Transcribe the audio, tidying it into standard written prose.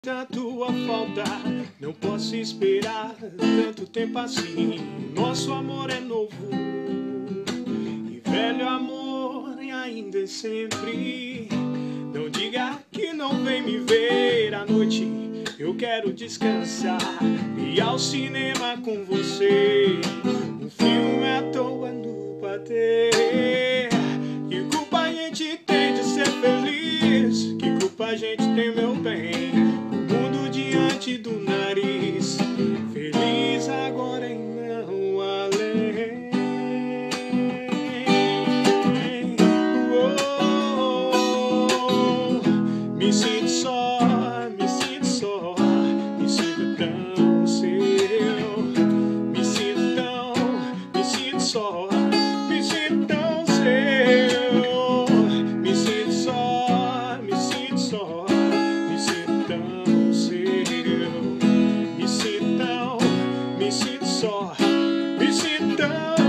A tua falta, não posso esperar tanto tempo assim. Nosso amor é novo e velho amor ainda é sempre. Não diga que não vem me ver à noite, eu quero descansar e ir ao cinema com você. Um filme à toa no patê. Que culpa a gente tem de ser feliz? Que culpa a gente tem, meu bem? Diante do nariz, feliz agora e não além. Me sinto só, me sinto só, me sinto tão seu. Me sinto só, me sinto tão seu. Me sinto só, me sinto só, me sinto tão me sinto só, me sinto tão